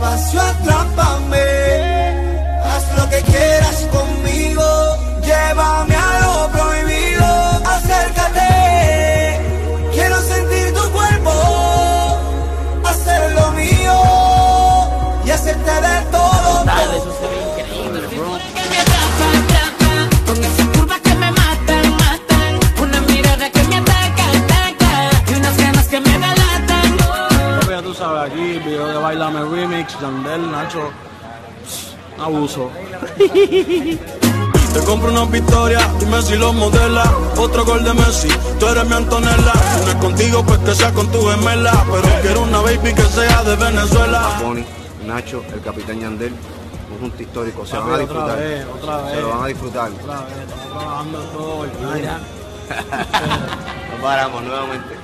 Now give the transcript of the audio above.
despacio, atrápame. Haz lo que quieras conmigo, llévame a lo prohibido. Acércate, quiero sentir tu cuerpo, hacer lo mío y hacerte de todo. Dale, eso se ve increíble, bro. Que me atrapa, con esas curvas que me matan, una mirada que me ataca, y unas ganas que me delatan. Ya tú sabes, aquí, video de Bailame Remix, Yandel, Nacho, abuso. Te compro una victoria y Messi lo modela. Otro gol de Messi, tú eres mi Antonella. Si no es contigo, pues que sea con tu gemela. Pero quiero una baby que sea de Venezuela. Bonnie, Nacho, el capitán Yandel, un junto histórico, se van a disfrutar. Otra vez. Se lo van a disfrutar. Otra vez, estamos trabajando todo el día. Nos paramos nuevamente.